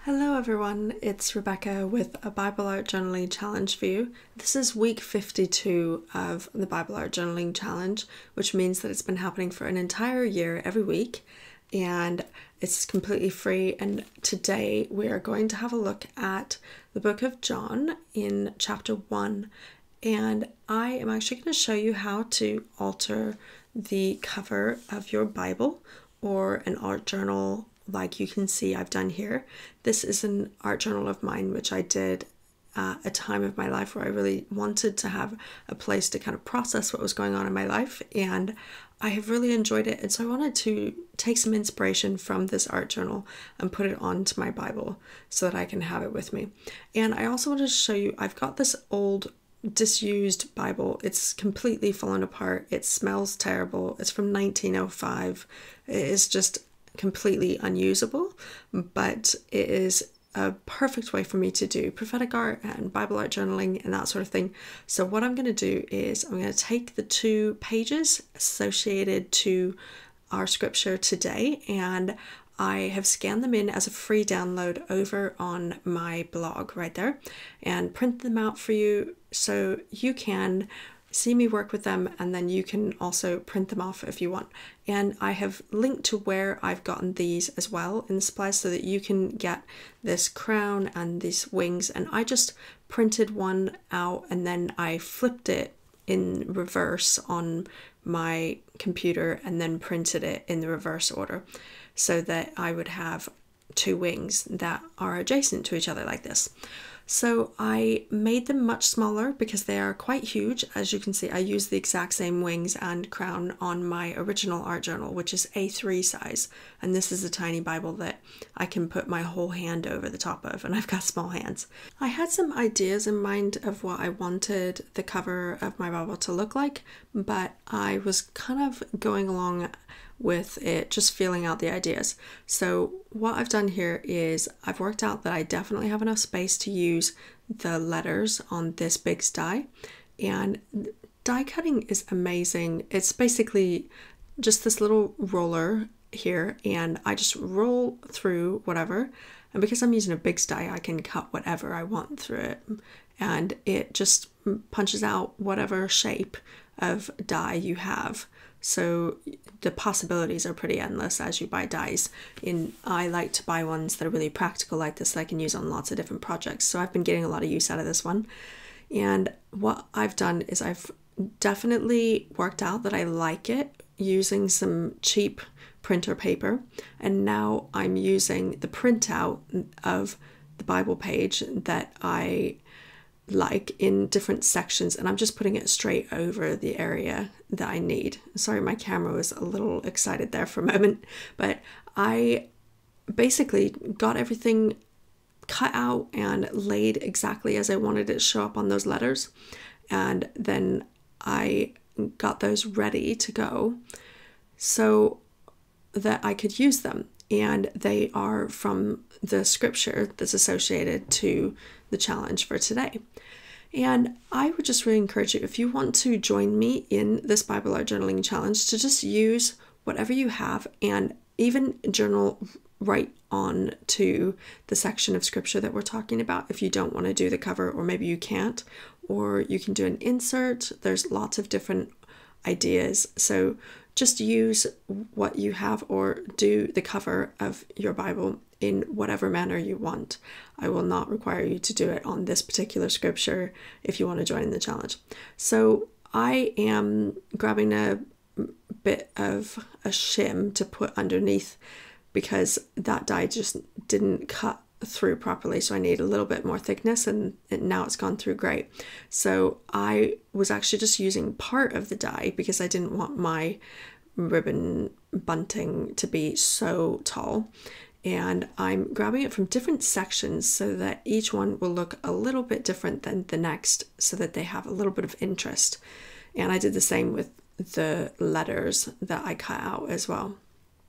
Hello everyone, it's Rebekah with a Bible Art Journaling Challenge for you. This is week 52 of the Bible Art Journaling Challenge, which means that it's been happening for an entire year every week, and it's completely free. And today we are going to have a look at the book of John in chapter 1, and I am actually going to show you how to alter the cover of your Bible or an art journal like you can see I've done here. This is an art journal of mine which I did at a time of my life where I really wanted to have a place to kind of process what was going on in my life, and I have really enjoyed it, and so I wanted to take some inspiration from this art journal and put it onto my Bible so that I can have it with me. And I also wanted to show you, I've got this old disused Bible. It's completely fallen apart. It smells terrible. It's from 1905. It is just completely unusable, but it is a perfect way for me to do prophetic art and Bible art journaling and that sort of thing. So what I'm going to do is I'm going to take the 2 pages associated to our scripture today, and I have scanned them in as a free download over on my blog right there and print them out for you so you can see me work with them, and then you can also print them off if you want. And I have linked to where I've gotten these as well in the supplies so that you can get this crown and these wings. And I just printed one out and then I flipped it in reverse on my computer and then printed it in the reverse order so that I would have 2 wings that are adjacent to each other like this. So I made them much smaller because they are quite huge. As you can see, I used the exact same wings and crown on my original art journal, which is A3 size. And this is a tiny Bible that I can put my whole hand over the top of, and I've got small hands. I had some ideas in mind of what I wanted the cover of my Bible to look like, but I was kind of going along with it, just feeling out the ideas. So what I've done here is I've worked out that I definitely have enough space to use the letters on this big die, and die cutting is amazing. It's basically just this little roller here, and I just roll through whatever, and because I'm using a big die I can cut whatever I want through it, and it just punches out whatever shape of die you have. So the possibilities are pretty endless as you buy dies. I like to buy ones that are really practical like this that I can use on lots of different projects. So I've been getting a lot of use out of this one. And what I've done is I've definitely worked out that I like it using some cheap printer paper. And now I'm using the printout of the Bible page that I like in different sections, and I'm just putting it straight over the area that I need. Sorry, my camera was a little excited there for a moment, but I basically got everything cut out and laid exactly as I wanted it to show up on those letters, and then I got those ready to go so that I could use them. And they are from the scripture that's associated to the challenge for today. And I would just really encourage you, if you want to join me in this Bible Art Journaling Challenge, to just use whatever you have and even journal right on to the section of scripture that we're talking about if you don't want to do the cover, or maybe you can't, or you can do an insert. There's lots of different ideas. So just use what you have or do the cover of your Bible in whatever manner you want. I will not require you to do it on this particular scripture if you want to join in the challenge. So I am grabbing a bit of a shim to put underneath because that die just didn't cut through properly, so I need a little bit more thickness, and now it's gone through great. So I was actually just using part of the die because I didn't want my ribbon bunting to be so tall, and I'm grabbing it from different sections so that each one will look a little bit different than the next, so that they have a little bit of interest. And I did the same with the letters that I cut out as well.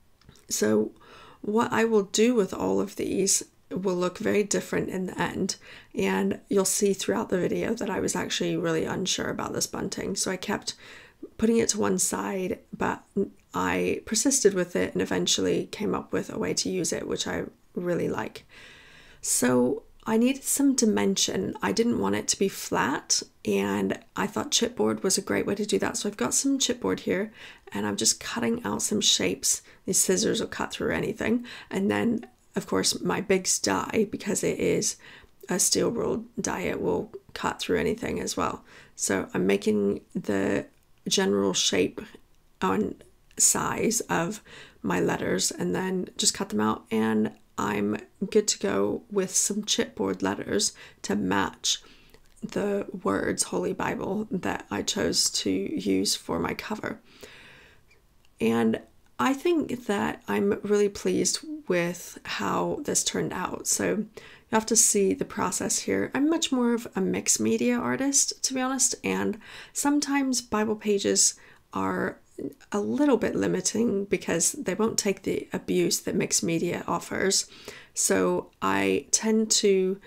So what I will do with all of these will look very different in the end, and you'll see throughout the video that I was actually really unsure about this bunting, so I kept putting it to one side, but I persisted with it and eventually came up with a way to use it, which I really like. So I needed some dimension. I didn't want it to be flat, and I thought chipboard was a great way to do that. So I've got some chipboard here, and I'm just cutting out some shapes. These scissors will cut through anything. And then, of course, my Big's die, because it is a steel ruled die, it will cut through anything as well. So I'm making the general shape on size of my letters and then just cut them out, and I'm good to go with some chipboard letters to match the words Holy Bible that I chose to use for my cover. And I think that I'm really pleased with how this turned out. So you have to see the process here. I'm much more of a mixed media artist, to be honest, and sometimes Bible pages are a little bit limiting because they won't take the abuse that mixed media offers. So I tend to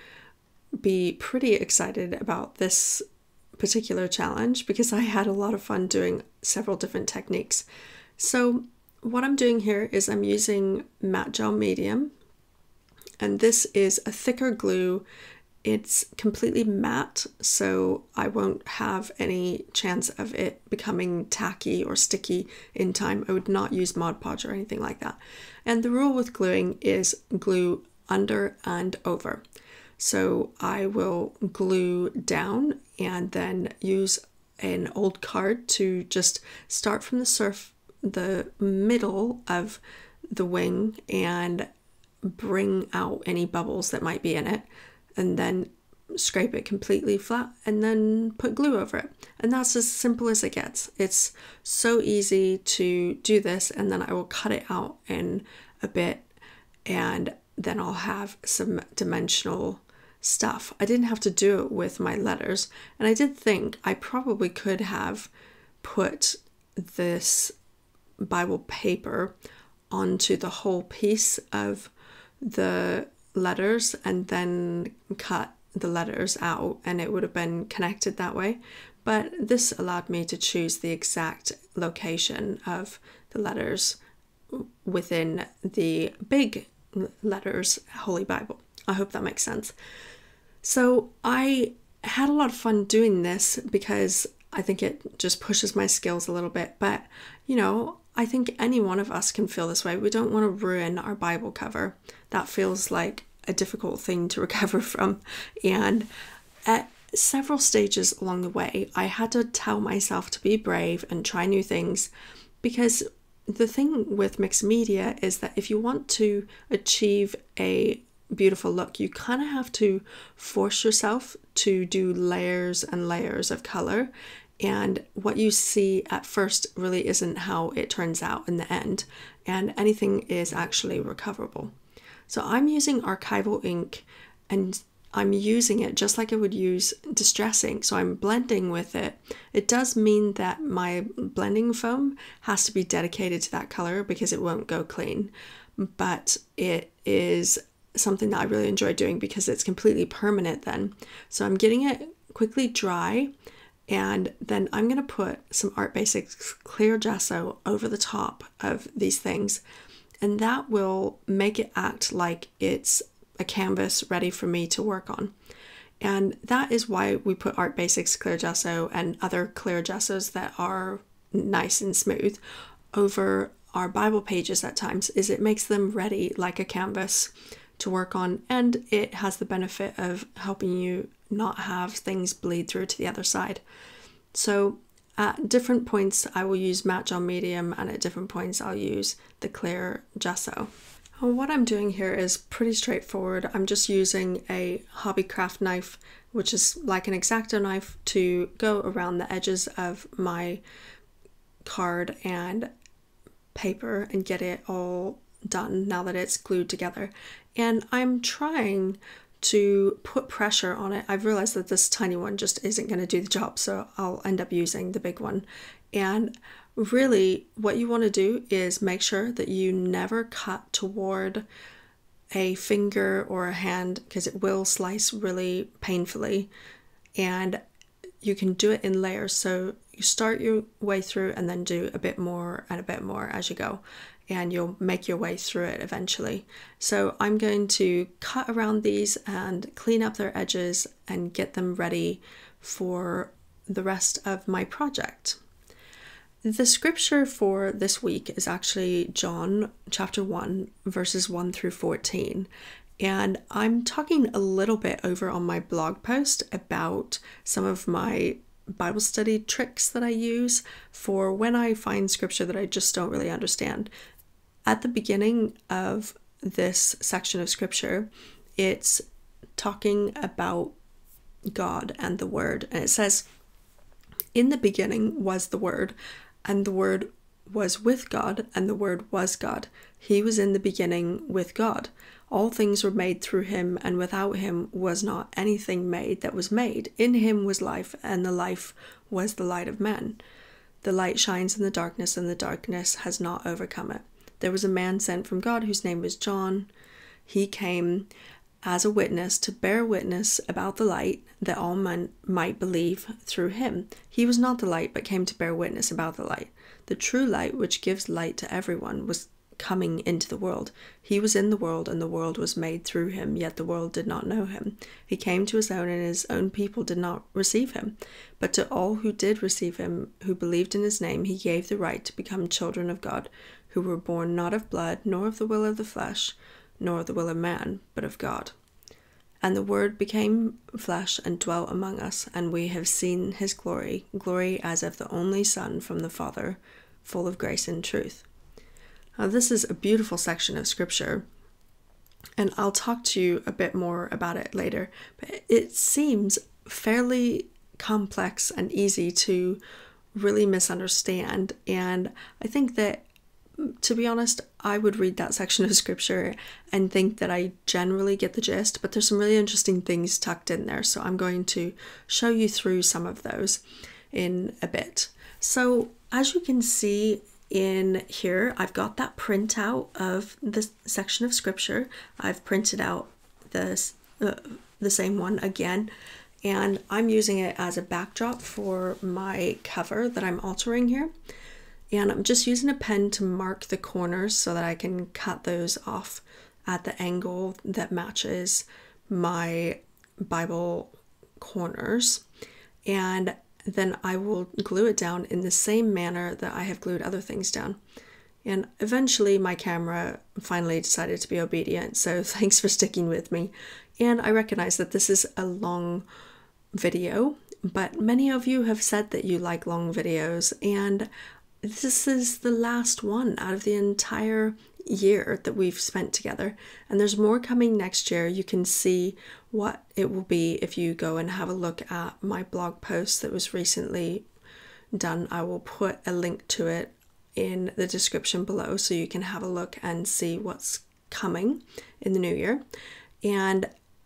be pretty excited about this particular challenge because I had a lot of fun doing several different techniques. So what I'm doing here is I'm using matte gel medium, and this is a thicker glue. It's completely matte, so I won't have any chance of it becoming tacky or sticky in time. I would not use Mod Podge or anything like that. And the rule with gluing is glue under and over. So I will glue down and then use an old card to just start from the middle of the wing and bring out any bubbles that might be in it, and then scrape it completely flat and then put glue over it. And that's as simple as it gets. It's so easy to do this, and then I will cut it out in a bit, and then I'll have some dimensional stuff. I didn't have to do it with my letters, and I did think I probably could have put this Bible paper onto the whole piece of the letters and then cut the letters out, and it would have been connected that way. But this allowed me to choose the exact location of the letters within the big letters Holy Bible. I hope that makes sense. So I had a lot of fun doing this because I think it just pushes my skills a little bit. But, you know, I think any one of us can feel this way. We don't want to ruin our Bible cover. That feels like a difficult thing to recover from. And at several stages along the way, I had to tell myself to be brave and try new things, because the thing with mixed media is that if you want to achieve a beautiful look, you kind of have to force yourself to do layers and layers of color, and what you see at first really isn't how it turns out in the end, and anything is actually recoverable. So I'm using archival ink, and I'm using it just like I would use distress ink, so I'm blending with it. It does mean that my blending foam has to be dedicated to that color because it won't go clean, but it is something that I really enjoy doing because it's completely permanent then. So I'm getting it quickly dry, and then I'm going to put some Art Basics clear gesso over the top of these things, and that will make it act like it's a canvas ready for me to work on. And that is why we put Art Basics clear gesso and other clear gessos that are nice and smooth over our Bible pages at times, is it makes them ready like a canvas to work on, and it has the benefit of helping you not have things bleed through to the other side. So at different points I will use matte gel medium, and at different points I'll use the clear gesso. And what I'm doing here is pretty straightforward. I'm just using a hobbycraft knife, which is like an X-Acto knife, to go around the edges of my card and paper and get it all done now that it's glued together. And I'm trying to put pressure on it. I've realized that this tiny one just isn't going to do the job, so I'll end up using the big one. And really what you want to do is make sure that you never cut toward a finger or a hand, because it will slice really painfully, and you can do it in layers. So you start your way through and then do a bit more and a bit more as you go. and you'll make your way through it eventually. So I'm going to cut around these and clean up their edges and get them ready for the rest of my project. The scripture for this week is actually John chapter 1, verses 1 through 14. And I'm talking a little bit over on my blog post about some of my Bible study tricks that I use for when I find scripture that I just don't really understand. At the beginning of this section of scripture, it's talking about God and the Word. And it says, "In the beginning was the Word, and the Word was with God, and the Word was God. He was in the beginning with God. All things were made through him, and without him was not anything made that was made. In him was life, and the life was the light of men. The light shines in the darkness, and the darkness has not overcome it. There was a man sent from God whose name was John. He came as a witness to bear witness about the light, that all men might believe through him. He was not the light, but came to bear witness about the light. The true light, which gives light to everyone, was coming into the world. He was in the world, and the world was made through him, yet the world did not know him. He came to his own, and his own people did not receive him. But to all who did receive him, who believed in his name, he gave the right to become children of God, who were born not of blood, nor of the will of the flesh, nor of the will of man, but of God. And the Word became flesh and dwelt among us, and we have seen his glory, glory as of the only Son from the Father, full of grace and truth." Now, this is a beautiful section of scripture, and I'll talk to you a bit more about it later, but it seems fairly complex and easy to really misunderstand. And I think that, to be honest, I would read that section of scripture and think that I generally get the gist, but there's some really interesting things tucked in there. So I'm going to show you through some of those in a bit. So as you can see in here, I've got that printout of this section of scripture. I've printed out this the same one again, and I'm using it as a backdrop for my cover that I'm altering here. And I'm just using a pen to mark the corners so that I can cut those off at the angle that matches my Bible corners. And then I will glue it down in the same manner that I have glued other things down. And eventually my camera finally decided to be obedient, so thanks for sticking with me. And I recognize that this is a long video, but many of you have said that you like long videos, and this is the last one out of the entire year that we've spent together, and there's more coming next year. You can see what it will be if you go and have a look at my blog post that was recently done. I will put a link to it in the description below so you can have a look and see what's coming in the new year. And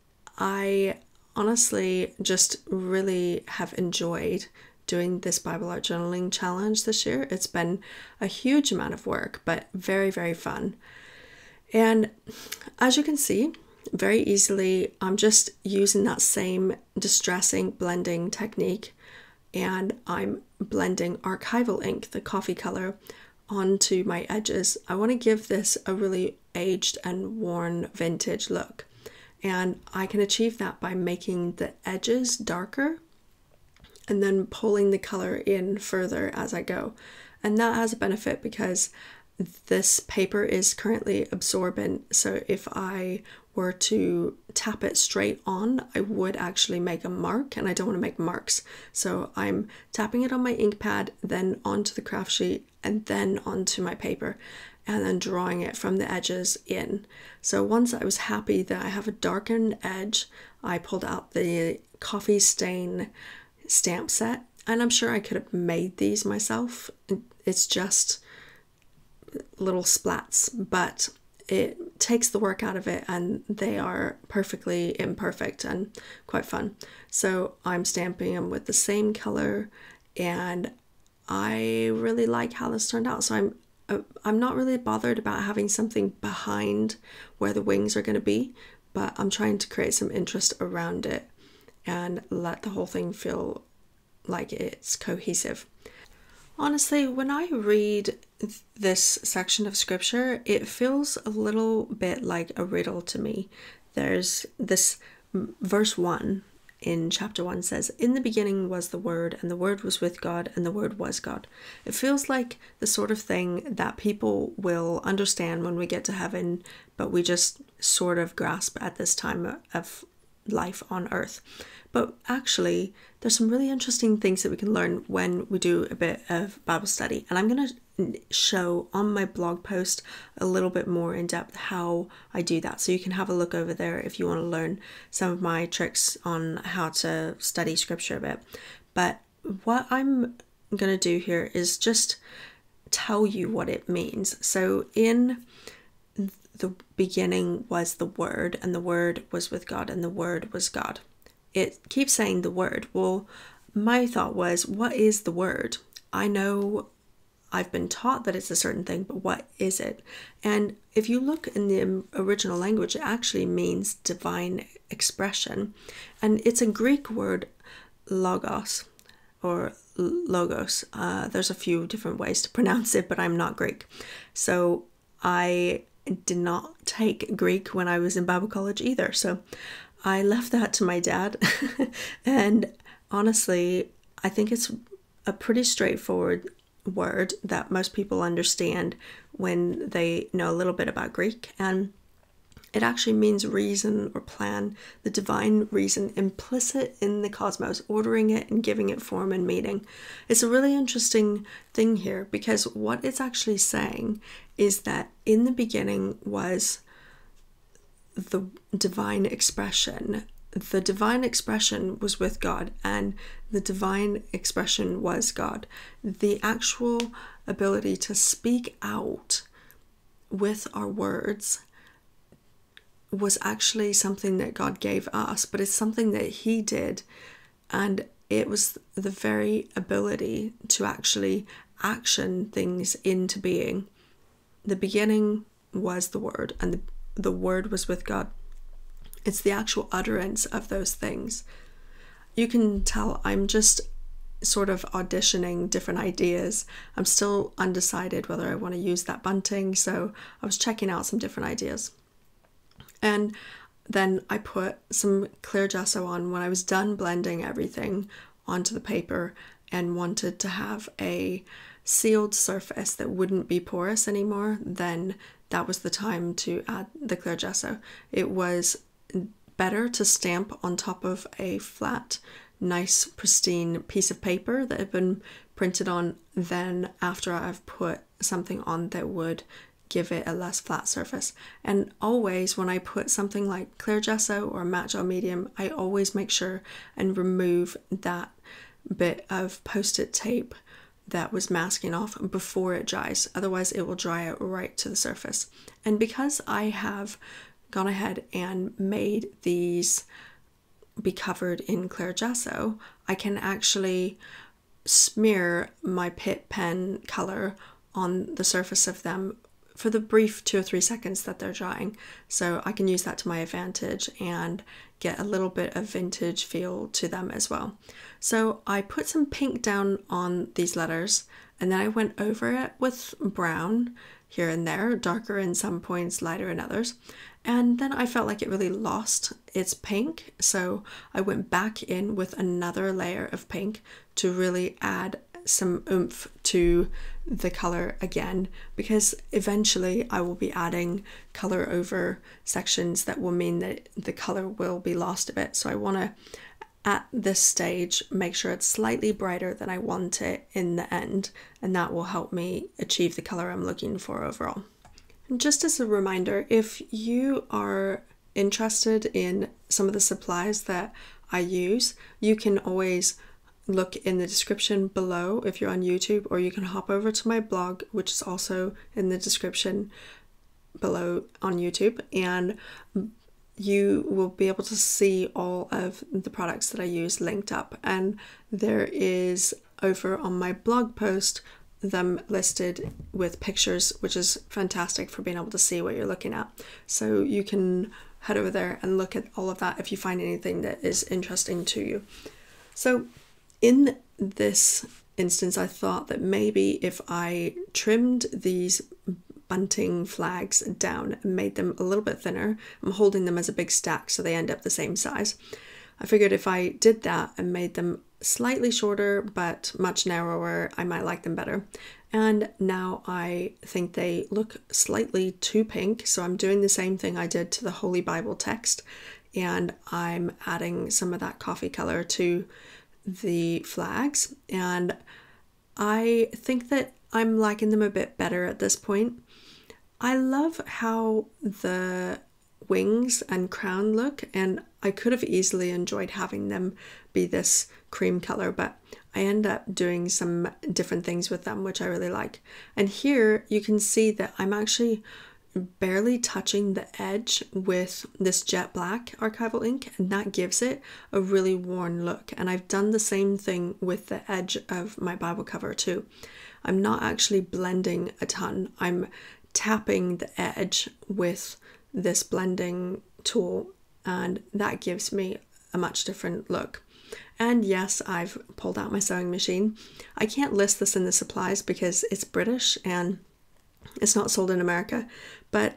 I honestly just really have enjoyed doing this Bible art journaling challenge this year. It's been a huge amount of work, but very, very fun. And as you can see, very easily, I'm just using that same distressing blending technique, and I'm blending archival ink, the coffee color, onto my edges. I want to give this a really aged and worn vintage look, and I can achieve that by making the edges darker and then pulling the color in further as I go. And that has a benefit because this paper is currently absorbent, so if I were to tap it straight on, I would actually make a mark, and I don't want to make marks. So I'm tapping it on my ink pad, then onto the craft sheet, and then onto my paper, and then drawing it from the edges in. So once I was happy that I have a darkened edge, I pulled out the coffee stain stamp set, and I'm sure I could have made these myself. It's just little splats, but it takes the work out of it, and they are perfectly imperfect and quite fun. So I'm stamping them with the same color, and I really like how this turned out. So I'm not really bothered about having something behind where the wings are going to be, but I'm trying to create some interest around it and let the whole thing feel like it's cohesive. Honestly, when I read this section of scripture, it feels a little bit like a riddle to me. There's this verse 1 in chapter 1 says, "In the beginning was the Word, and the Word was with God, and the Word was God." It feels like the sort of thing that people will understand when we get to heaven, but we just sort of grasp at this time of life on earth. But actually, there's some really interesting things that we can learn when we do a bit of Bible study. And I'm going to show on my blog post a little bit more in depth how I do that. So you can have a look over there if you want to learn some of my tricks on how to study scripture a bit. But what I'm going to do here is just tell you what it means. So in the beginning was the Word, and the Word was with God, and the Word was God. It keeps saying the Word. Well, my thought was, what is the Word? I know I've been taught that it's a certain thing, but what is it? And if you look in the original language, it actually means divine expression. And it's a Greek word, logos, or logos. There's a few different ways to pronounce it, but I'm not Greek. So I did not take Greek when I was in Bible college either. So I left that to my dad. And honestly, I think it's a pretty straightforward word that most people understand when they know a little bit about Greek. And it actually means reason or plan, the divine reason implicit in the cosmos, ordering it and giving it form and meaning. It's a really interesting thing here, because what it's actually saying is that in the beginning was the divine expression. The divine expression was with God, and the divine expression was God. The actual ability to speak out with our words was actually something that God gave us, but it's something that He did, and it was the very ability to actually action things into being. The beginning was the Word, and the Word was with God. It's the actual utterance of those things. You can tell I'm just sort of auditioning different ideas. I'm still undecided whether I want to use that bunting, so I was checking out some different ideas. And then I put some clear gesso on when I was done blending everything onto the paper and wanted to have a sealed surface that wouldn't be porous anymore. Then that was the time to add the clear gesso. It was better to stamp on top of a flat, nice, pristine piece of paper that had been printed on than after I've put something on that would give it a less flat surface. And always when I put something like clear gesso or matte gel medium, I always make sure and remove that bit of post-it tape that was masking off before it dries. Otherwise it will dry out right to the surface. And because I have gone ahead and made these be covered in clear gesso, I can actually smear my Pitt pen color on the surface of them for the brief 2 or 3 seconds that they're drying. So I can use that to my advantage and get a little bit of vintage feel to them as well. So I put some pink down on these letters, and then I went over it with brown here and there, darker in some points, lighter in others. And then I felt like it really lost its pink, so I went back in with another layer of pink to really add some oomph to the color again, because eventually I will be adding color over sections that will mean that the color will be lost a bit. So I want to, at this stage, make sure it's slightly brighter than I want it in the end, and that will help me achieve the color I'm looking for overall. And just as a reminder, if you are interested in some of the supplies that I use, you can always look in the description below if you're on YouTube, or you can hop over to my blog, which is also in the description below on YouTube, and you will be able to see all of the products that I use linked up. And there is over on my blog post them listed with pictures, which is fantastic for being able to see what you're looking at. So you can head over there and look at all of that if you find anything that is interesting to you. So in this instance, I thought that maybe if I trimmed these bunting flags down and made them a little bit thinner, I'm holding them as a big stack so they end up the same size. I figured if I did that and made them slightly shorter but much narrower, I might like them better. And now I think they look slightly too pink, so I'm doing the same thing I did to the Holy Bible text, and I'm adding some of that coffee color to the flags, and I think that I'm liking them a bit better at this point. I love how the wings and crown look, and I could have easily enjoyed having them be this cream color, but I end up doing some different things with them, which I really like. And here you can see that I'm actually barely touching the edge with this jet black archival ink, and that gives it a really worn look. And I've done the same thing with the edge of my Bible cover too. I'm not actually blending a ton. I'm tapping the edge with this blending tool, and that gives me a much different look. And yes, I've pulled out my sewing machine. I can't list this in the supplies because it's British and it's not sold in America, but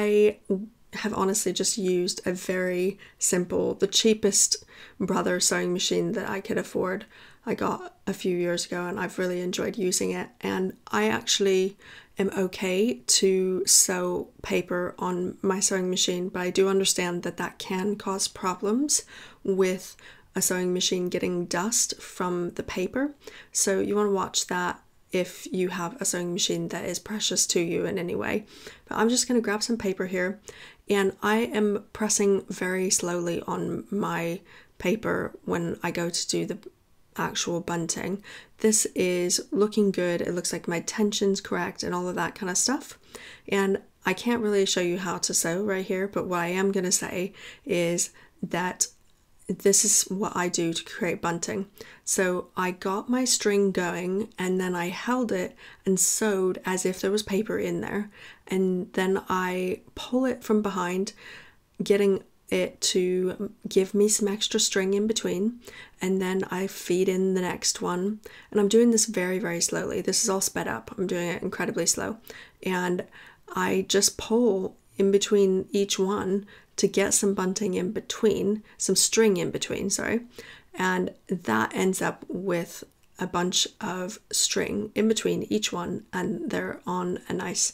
I have honestly just used a very simple, the cheapest brother sewing machine that I could afford. I got a few years ago and I've really enjoyed using it, and I actually am okay to sew paper on my sewing machine, but I do understand that that can cause problems with a sewing machine getting dust from the paper. So you want to watch that if you have a sewing machine that is precious to you in any way. But I'm just going to grab some paper here, and I am pressing very slowly on my paper when I go to do the actual bunting. This is looking good. It looks like my tension's correct and all of that kind of stuff. And I can't really show you how to sew right here, but what I am going to say is that this is what I do to create bunting. So I got my string going, and then I held it and sewed as if there was paper in there, and then I pull it from behind, getting it to give me some extra string in between, and then I feed in the next one. And I'm doing this very, very slowly. This is all sped up. I'm doing it incredibly slow, and I just pull in between each one to get some bunting in between, some string in between, sorry, and that ends up with a bunch of string in between each one, and they're on a nice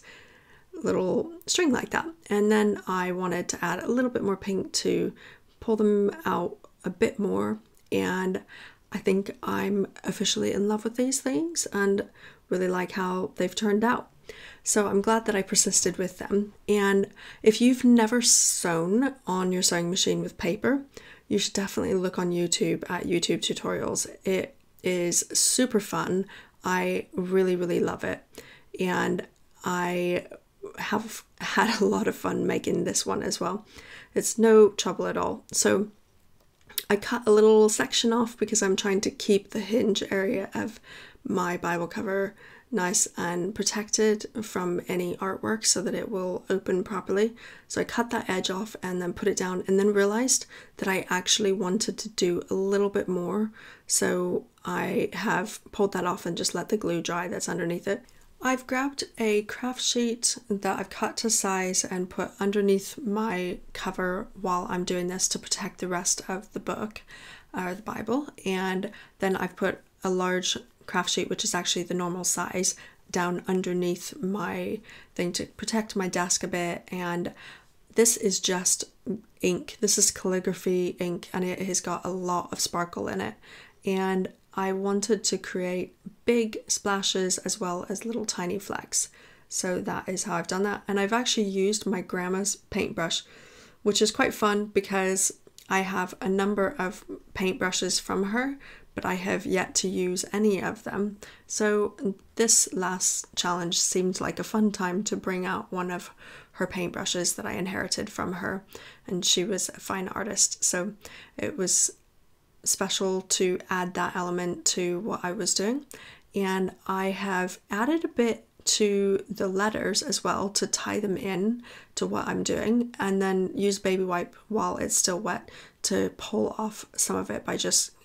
little string like that. And then I wanted to add a little bit more pink to pull them out a bit more, and I think I'm officially in love with these things and really like how they've turned out. So I'm glad that I persisted with them. And if you've never sewn on your sewing machine with paper, you should definitely look on YouTube at YouTube tutorials. It is super fun. I really, really love it. And I have had a lot of fun making this one as well. It's no trouble at all. So I cut a little section off because I'm trying to keep the hinge area of my Bible cover nice and protected from any artwork so that it will open properly. So I cut that edge off and then put it down, and then realized that I actually wanted to do a little bit more. So I have pulled that off and just let the glue dry that's underneath it. I've grabbed a craft sheet that I've cut to size and put underneath my cover while I'm doing this to protect the rest of the book, or the Bible. And then I've put a large craft sheet, which is actually the normal size, down underneath my thing to protect my desk a bit. And this is just ink. This is calligraphy ink, and it has got a lot of sparkle in it. And I wanted to create big splashes as well as little tiny flecks. So that is how I've done that. And I've actually used my grandma's paintbrush, which is quite fun because I have a number of paintbrushes from her, but I have yet to use any of them. So this last challenge seemed like a fun time to bring out one of her paintbrushes that I inherited from her, and she was a fine artist. So it was special to add that element to what I was doing. And I have added a bit to the letters as well to tie them in to what I'm doing, and then use baby wipe while it's still wet to pull off some of it by just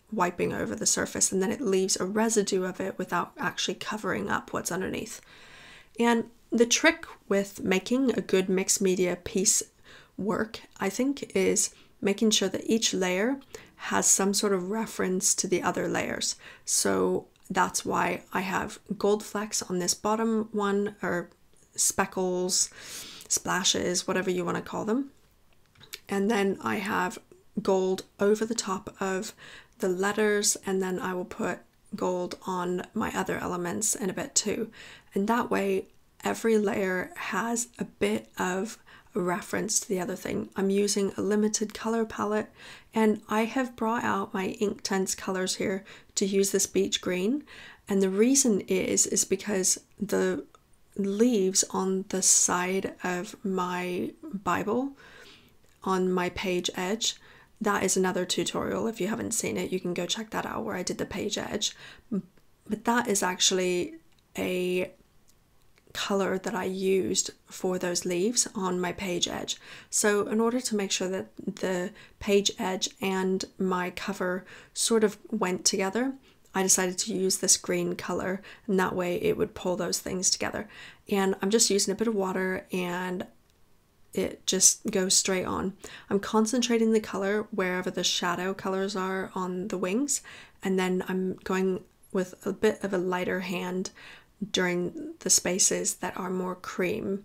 wiping over the surface, and then it leaves a residue of it without actually covering up what's underneath. And the trick with making a good mixed media piece work, I think, is making sure that each layer has some sort of reference to the other layers. So that's why I have gold flecks on this bottom one, or speckles, splashes, whatever you want to call them. And then I have gold over the top of the letters, and then I will put gold on my other elements in a bit too. And that way every layer has a bit of a reference to the other thing. I'm using a limited color palette, and I have brought out my Inktense colors here to use this beach green. And the reason is because the leaves on the side of my Bible, on my page edge, that is another tutorial. If you haven't seen it, you can go check that out where I did the page edge. But that is actually a color that I used for those leaves on my page edge. So in order to make sure that the page edge and my cover sort of went together, I decided to use this green color, and that way it would pull those things together. And I'm just using a bit of water, and it just goes straight on. I'm concentrating the color wherever the shadow colors are on the wings, and then I'm going with a bit of a lighter hand during the spaces that are more cream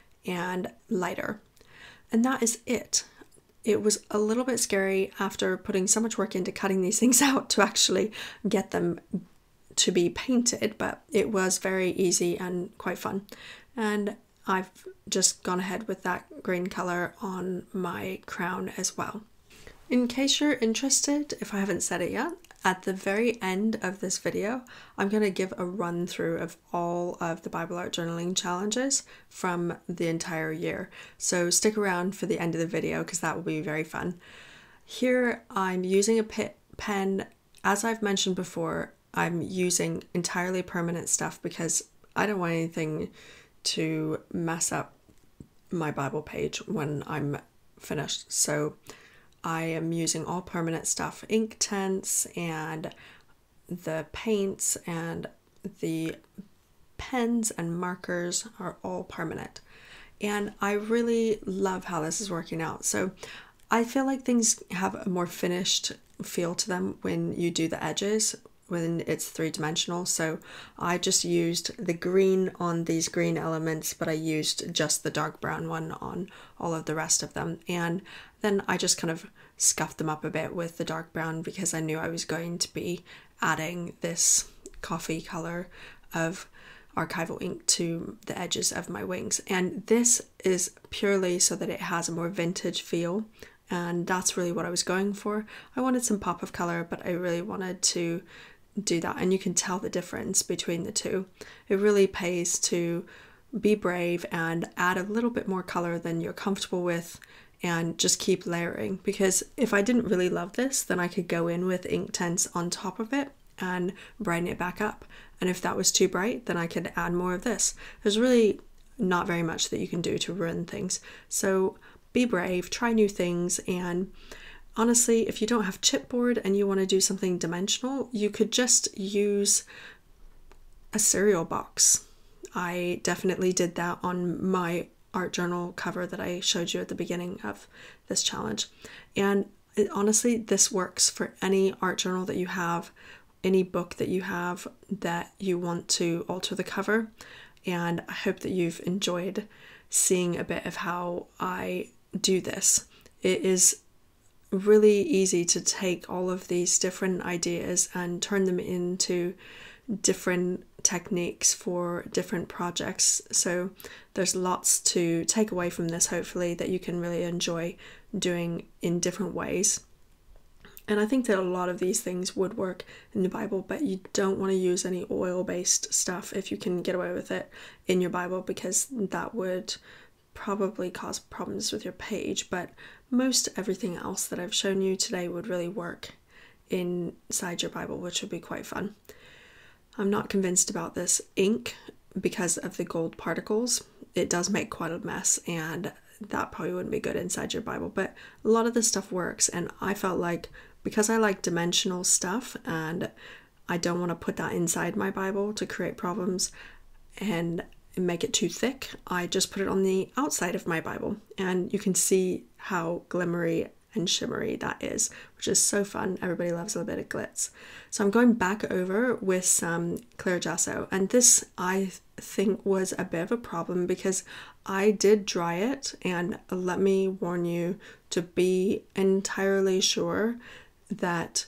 and lighter. And that is it. It was a little bit scary after putting so much work into cutting these things out to actually get them to be painted, but it was very easy and quite fun. And I've just gone ahead with that green color on my crown as well. In case you're interested, if I haven't said it yet, at the very end of this video, I'm going to give a run through of all of the Bible Art Journaling challenges from the entire year. So stick around for the end of the video because that will be very fun. Here I'm using a pen. As I've mentioned before, I'm using entirely permanent stuff because I don't want anything to mess up my Bible page when I'm finished. So I am using all permanent stuff, Inktense, and the paints and the pens and markers are all permanent. And I really love how this is working out. So I feel like things have a more finished feel to them when you do the edges, when it's three-dimensional. So I just used the green on these green elements, but I used just the dark brown one on all of the rest of them. And then I just kind of scuffed them up a bit with the dark brown because I knew I was going to be adding this coffee color of archival ink to the edges of my wings. And this is purely so that it has a more vintage feel, and that's really what I was going for. I wanted some pop of color, but I really wanted to do that, and you can tell the difference between the two. It really pays to be brave and add a little bit more color than you're comfortable with and just keep layering, because if I didn't really love this, then I could go in with Inktense on top of it and brighten it back up, and if that was too bright, then I could add more of this. There's really not very much that you can do to ruin things, so be brave, try new things. And honestly, if you don't have chipboard and you want to do something dimensional, you could just use a cereal box. I definitely did that on my art journal cover that I showed you at the beginning of this challenge. And honestly, this works for any art journal that you have, any book that you have that you want to alter the cover. And I hope that you've enjoyed seeing a bit of how I do this. It is really easy to take all of these different ideas and turn them into different techniques for different projects. So there's lots to take away from this, hopefully, that you can really enjoy doing in different ways. And I think that a lot of these things would work in the Bible, but you don't want to use any oil-based stuff if you can get away with it in your Bible, because that would probably cause problems with your page. But most everything else that I've shown you today would really work inside your Bible, which would be quite fun. I'm not convinced about this ink because of the gold particles. It does make quite a mess, and that probably wouldn't be good inside your Bible, but a lot of this stuff works, and I felt like because I like dimensional stuff and I don't want to put that inside my Bible to create problems and make it too thick, I just put it on the outside of my Bible, and you can see how glimmery and shimmery that is, which is so fun. Everybody loves a bit of glitz. So I'm going back over with some clear gesso, and this I think was a bit of a problem because I did dry it, and let me warn you to be entirely sure that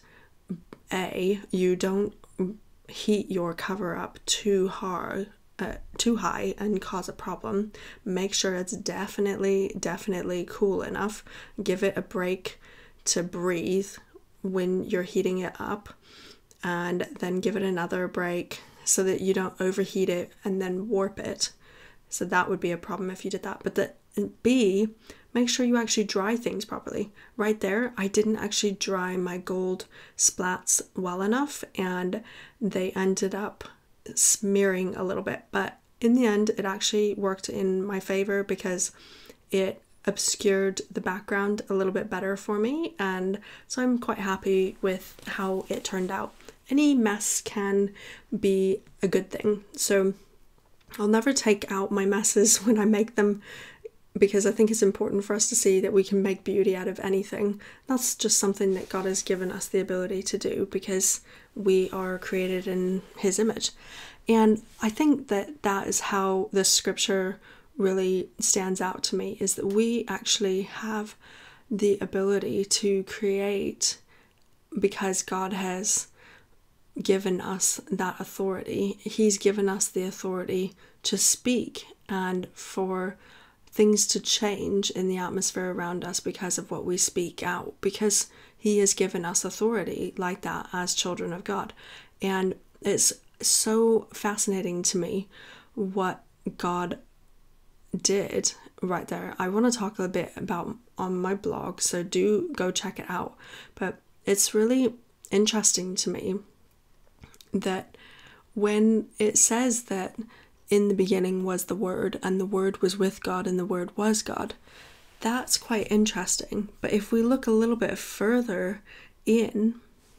you don't heat your cover up too high and cause a problem. Make sure it's definitely cool enough. Give it a break to breathe when you're heating it up, and then give it another break so that you don't overheat it and then warp it. So that would be a problem if you did that. But make sure you actually dry things properly. Right there, I didn't actually dry my gold splats well enough, and they ended up smearing a little bit, but in the end it actually worked in my favor because it obscured the background a little bit better for me, and so I'm quite happy with how it turned out. Any mess can be a good thing, so I'll never take out my messes when I make them, because I think it's important for us to see that we can make beauty out of anything. That's just something that God has given us the ability to do because we are created in His image. And I think that that is how this scripture really stands out to me, is that we actually have the ability to create because God has given us that authority. He's given us the authority to speak and for things to change in the atmosphere around us because of what we speak out, because He has given us authority like that as children of God. And it's so fascinating to me what God did right there. I want to talk a little bit about on my blog, so do go check it out. But it's really interesting to me that when it says that in the beginning was the Word, and the Word was with God, and the Word was God, that's quite interesting. But if we look a little bit further in,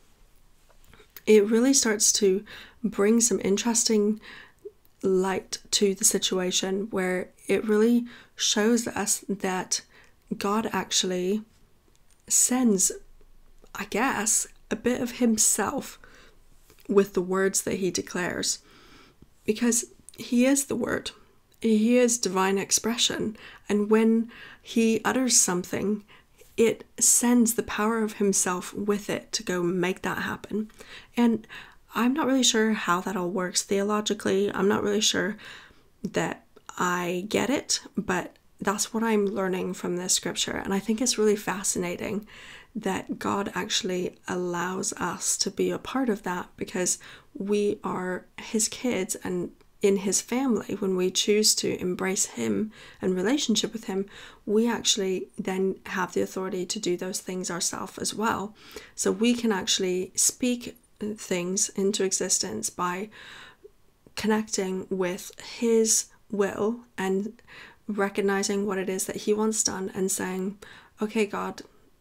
it really starts to bring some interesting light to the situation, where it really shows us that God actually sends, I guess, a bit of Himself with the words that He declares, because He is the Word. He is divine expression, and when He utters something, it sends the power of Himself with it to go make that happen. And I'm not really sure how that all works theologically. I'm not really sure that I get it, but that's what I'm learning from this scripture. And I think it's really fascinating that God actually allows us to be a part of that, because we are His kids and in His family. When we choose to embrace Him and relationship with Him, we actually then have the authority to do those things ourselves as well. So we can actually speak things into existence by connecting with His will and recognizing what it is that He wants done, and saying, okay, God,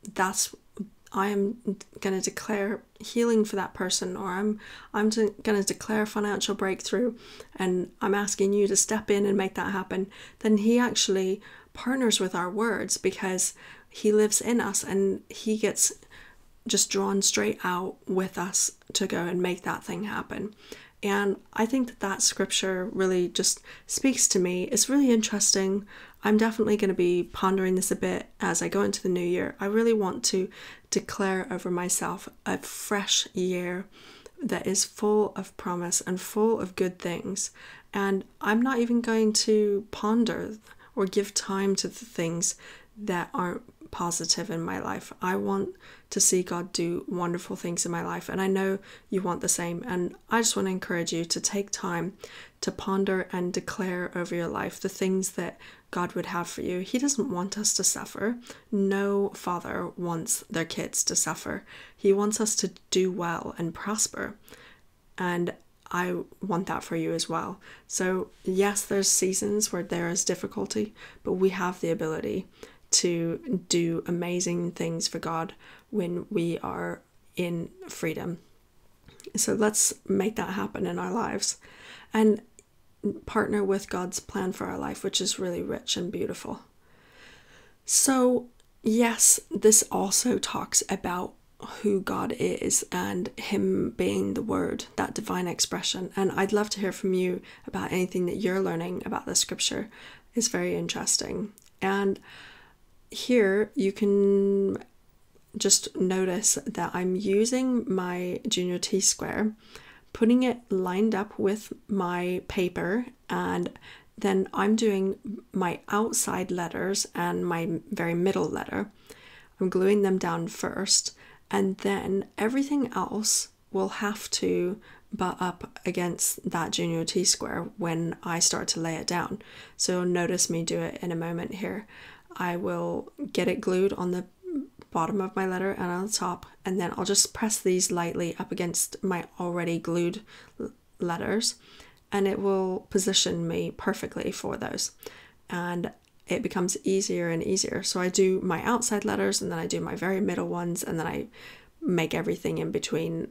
I am going to declare healing for that person, or I'm going to declare financial breakthrough, and I'm asking You to step in and make that happen. Then He actually partners with our words, because He lives in us, and He gets just drawn straight out with us to go and make that thing happen. And I think that scripture really just speaks to me. It's really interesting. I'm definitely going to be pondering this a bit as I go into the new year. I really want to declare over myself a fresh year that is full of promise and full of good things. And I'm not even going to ponder or give time to the things that aren't positive in my life. I want to see God do wonderful things in my life, and I know you want the same. And I just want to encourage you to take time to ponder and declare over your life the things that God would have for you. He doesn't want us to suffer. No father wants their kids to suffer. He wants us to do well and prosper, and I want that for you as well. So yes, there's seasons where there is difficulty, but we have the ability to do amazing things for God when we are in freedom. So let's make that happen in our lives and partner with God's plan for our life, which is really rich and beautiful. So yes, this also talks about who God is and him being the word, that divine expression. And I'd love to hear from you about anything that you're learning about the scripture. It's very interesting. And here you can just notice that I'm using my Junior T-square, putting it lined up with my paper, and then I'm doing my outside letters and my very middle letter. I'm gluing them down first, and then everything else will have to butt up against that Junior T-square when I start to lay it down. So notice me do it in a moment here. I will get it glued on the bottom of my letter and on the top, and then I'll just press these lightly up against my already glued letters, and it will position me perfectly for those, and it becomes easier and easier. So I do my outside letters, and then I do my very middle ones, and then I make everything in between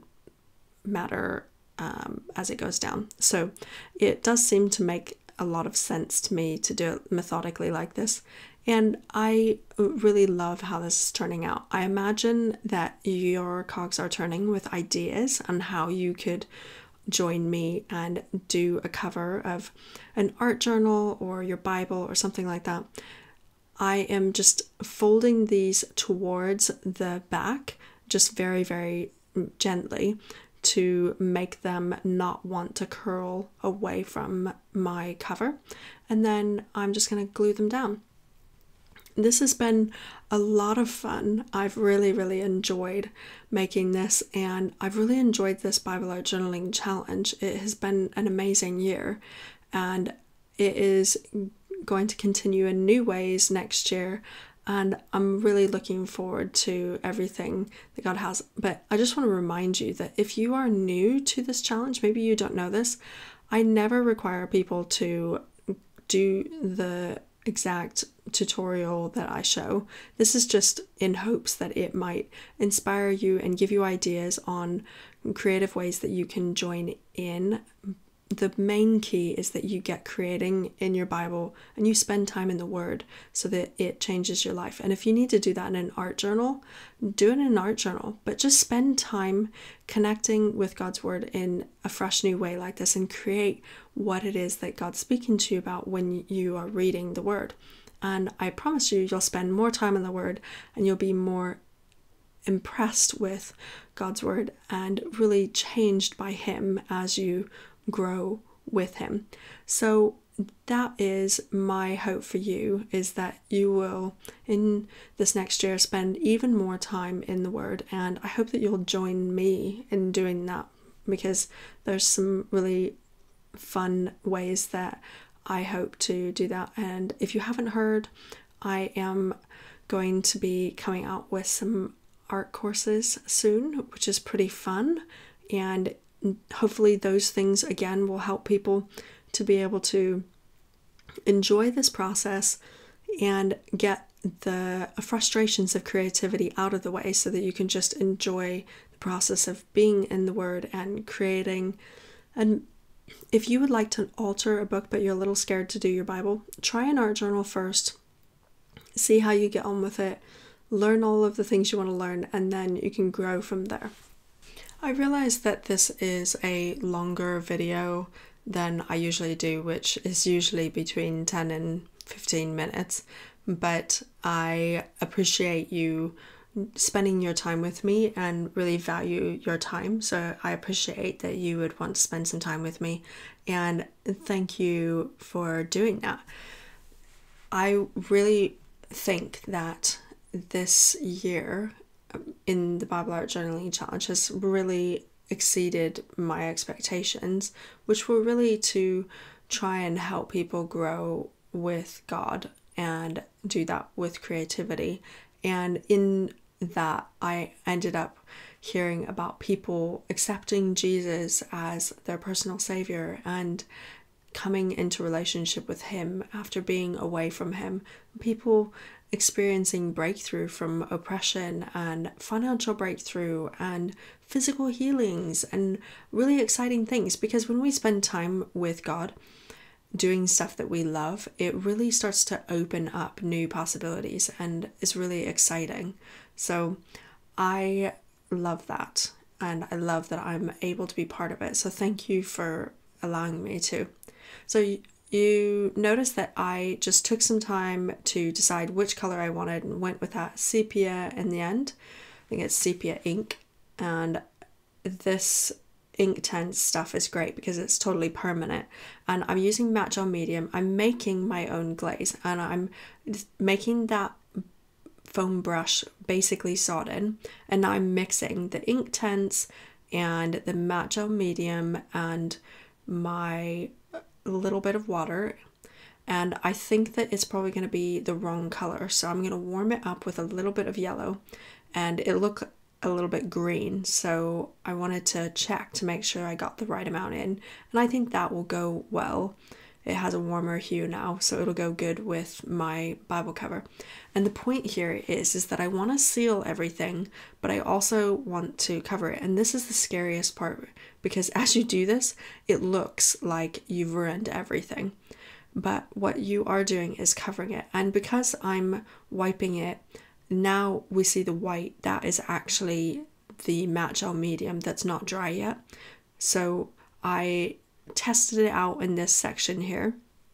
matter as it goes down. So it does seem to make a lot of sense to me to do it methodically like this. And I really love how this is turning out. I imagine that your cogs are turning with ideas on how you could join me and do a cover of an art journal or your Bible or something like that. I am just folding these towards the back, just very, very gently, to make them not want to curl away from my cover. And then I'm just going to glue them down. This has been a lot of fun. I've really, really enjoyed making this, and I've really enjoyed this Bible Art Journaling Challenge. It has been an amazing year, and it is going to continue in new ways next year, and I'm really looking forward to everything that God has. But I just want to remind you that if you are new to this challenge, maybe you don't know this, I never require people to do the exact tutorial that I show. This is just in hopes that it might inspire you and give you ideas on creative ways that you can join in. The main key is that you get creating in your Bible and you spend time in the Word so that it changes your life. And if you need to do that in an art journal, do it in an art journal, but just spend time connecting with God's Word in a fresh new way like this, and create what it is that God's speaking to you about when you are reading the Word. And I promise you, you'll spend more time in the Word and you'll be more impressed with God's Word and really changed by Him as you grow with Him. So that is my hope for you, is that you will in this next year spend even more time in the Word, and I hope that you'll join me in doing that, because there's some really fun ways that I hope to do that. And if you haven't heard, I am going to be coming out with some art courses soon, which is pretty fun, and hopefully those things again will help people to be able to enjoy this process and get the frustrations of creativity out of the way, so that you can just enjoy the process of being in the Word and creating. And if you would like to alter a book but you're a little scared to do your Bible, try an art journal first, see how you get on with it, learn all of the things you want to learn, and then you can grow from there. I realize that this is a longer video than I usually do, which is usually between 10 and 15 minutes, but I appreciate you spending your time with me and really value your time. So I appreciate that you would want to spend some time with me, and thank you for doing that. I really think that this year in the Bible Art Journaling Challenge has really exceeded my expectations, which were really to try and help people grow with God and do that with creativity. And in that, I ended up hearing about people accepting Jesus as their personal savior and coming into relationship with him after being away from him, people experiencing breakthrough from oppression and financial breakthrough and physical healings and really exciting things. Because when we spend time with God doing stuff that we love, it really starts to open up new possibilities and is really exciting. So I love that, and I love that I'm able to be part of it. So thank you for allowing me to. So you notice that I just took some time to decide which color I wanted and went with that sepia in the end. I think it's sepia ink, and this Inktense stuff is great because it's totally permanent, and I'm using matte gel medium. I'm making my own glaze, and I'm making that foam brush basically sodden, and now I'm mixing the Inktense and the matte gel medium and my little bit of water, and I think that it's probably going to be the wrong color, so I'm going to warm it up with a little bit of yellow, and it looked a little bit green, so I wanted to check to make sure I got the right amount in, and I think that will go well. It has a warmer hue now, so it'll go good with my Bible cover. And the point here is that I want to seal everything, but I also want to cover it. And this is the scariest part, because as you do this, it looks like you've ruined everything. But what you are doing is covering it. And because I'm wiping it, now we see the white. That is actually the matte gel medium that's not dry yet. So I tested it out in this section here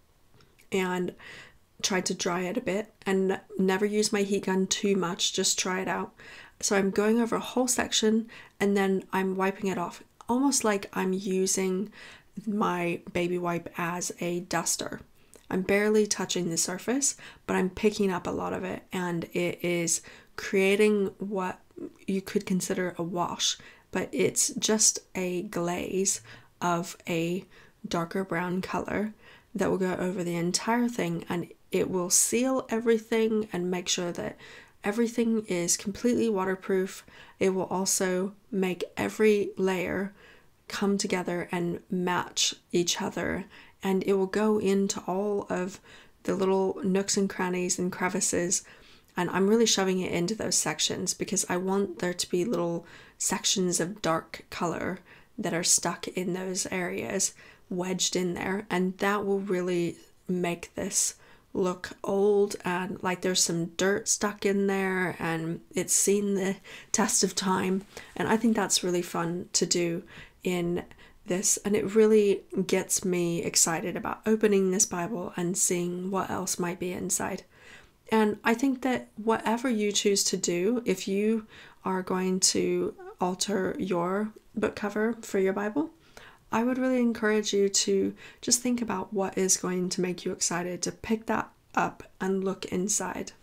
and tried to dry it a bit, and never use my heat gun too much, just try it out. So I'm going over a whole section and then I'm wiping it off, almost like I'm using my baby wipe as a duster. I'm barely touching the surface, but I'm picking up a lot of it, and it is creating what you could consider a wash, but it's just a glaze of a darker brown color that will go over the entire thing, and it will seal everything and make sure that everything is completely waterproof. It will also make every layer come together and match each other, and it will go into all of the little nooks and crannies and crevices, and I'm really shoving it into those sections because I want there to be little sections of dark color that are stuck in those areas, wedged in there, and that will really make this look old and like there's some dirt stuck in there and it's seen the test of time. And I think that's really fun to do in this, and it really gets me excited about opening this Bible and seeing what else might be inside. And I think that whatever you choose to do, if you are going to alter your book cover for your Bible, I would really encourage you to just think about what is going to make you excited to pick that up and look inside.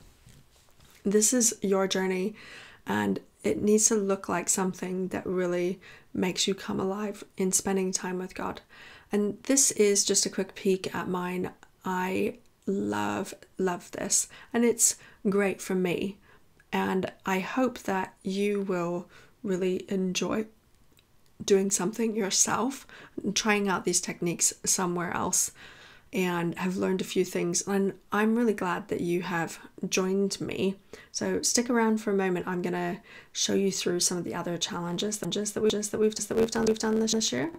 This is your journey, and it needs to look like something that really makes you come alive in spending time with God. And this is just a quick peek at mine. I love this, and it's great for me, and I hope that you will really enjoy doing something yourself, trying out these techniques somewhere else, and have learned a few things. And I'm really glad that you have joined me. So stick around for a moment. I'm gonna show you through some of the other challenges that we've done this year.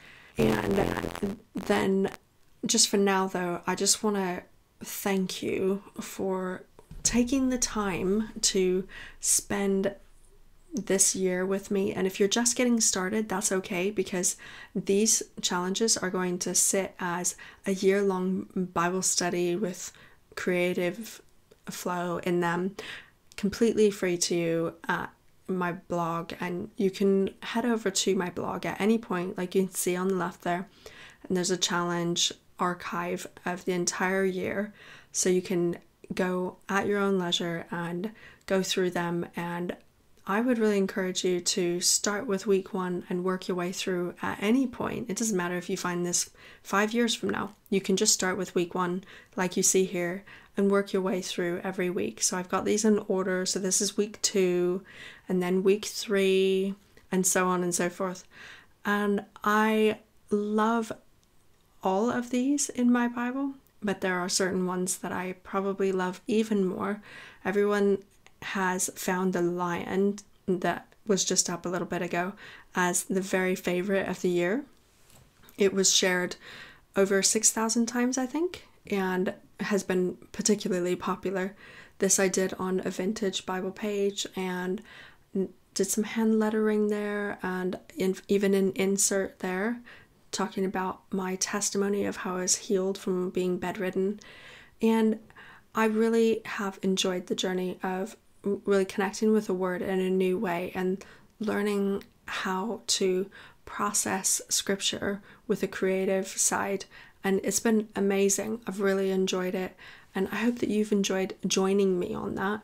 And then just for now though, I just want to thank you for taking the time to spend this year with me. And if you're just getting started, that's okay, because these challenges are going to sit as a year-long Bible study with creative flow in them, completely free to you at my blog. And you can head over to my blog at any point, like you can see on the left there, and there's a challenge archive of the entire year, so you can go at your own leisure and go through them. And I would really encourage you to start with week 1 and work your way through at any point. It doesn't matter if you find this 5 years from now. You can just start with week 1 like you see here and work your way through every week. So I've got these in order. So this is week 2 and then week 3 and so on and so forth. And I love all of these in my Bible, but there are certain ones that I probably love even more. Everyone has found the lion that was just up a little bit ago as the very favorite of the year. It was shared over 6,000 times, I think, and has been particularly popular. This I did on a vintage Bible page and did some hand lettering there, and even an insert there talking about my testimony of how I was healed from being bedridden. And I really have enjoyed the journey of really connecting with the word in a new way and learning how to process scripture with a creative side. And it's been amazing. I've really enjoyed it, and I hope that you've enjoyed joining me on that.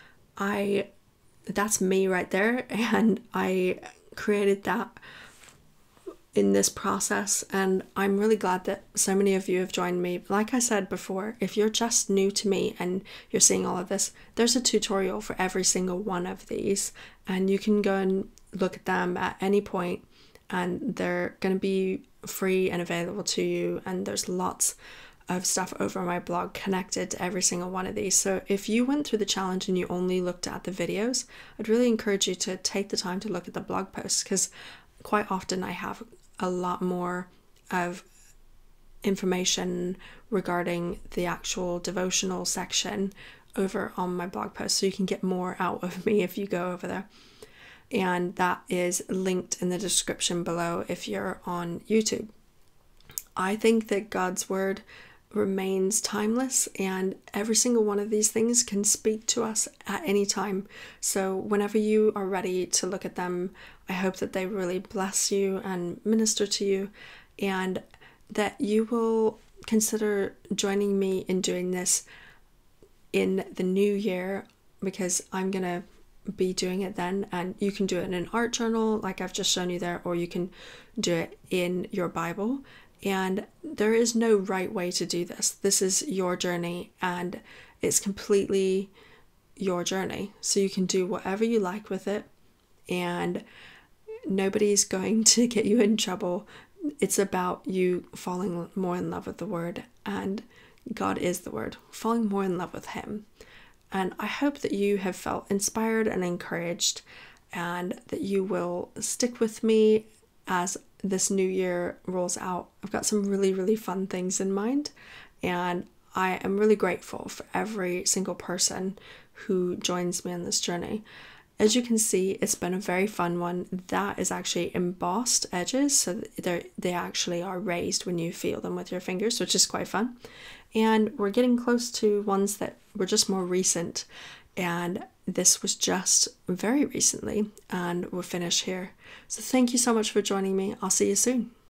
That's me right there, and I created that in this process, and I'm really glad that so many of you have joined me. Like I said before, if you're just new to me and you're seeing all of this, there's a tutorial for every single one of these, and you can go and look at them at any point, and they're going to be free and available to you, and there's lots of stuff over my blog connected to every single one of these. So if you went through the challenge and you only looked at the videos, I'd really encourage you to take the time to look at the blog posts, because quite often I have a lot more of information regarding the actual devotional section over on my blog post, so you can get more out of me if you go over there. And that is linked in the description below if you're on YouTube. I think that God's word remains timeless, and every single one of these things can speak to us at any time. So whenever you are ready to look at them, I hope that they really bless you and minister to you, and that you will consider joining me in doing this in the new year, because I'm gonna be doing it then. And you can do it in an art journal like I've just shown you there, or you can do it in your Bible. And there is no right way to do this. This is your journey, and it's completely your journey. So you can do whatever you like with it, and nobody's going to get you in trouble. It's about you falling more in love with the word, and God is the word, falling more in love with him. And I hope that you have felt inspired and encouraged, and that you will stick with me as this new year rolls out. I've got some really, really fun things in mind, and I am really grateful for every single person who joins me on this journey. As you can see, it's been a very fun one. That is actually embossed edges, so they actually are raised when you feel them with your fingers, which is quite fun. And we're getting close to ones that were just more recent, and this was just very recently, and we're finished here. So thank you so much for joining me. I'll see you soon.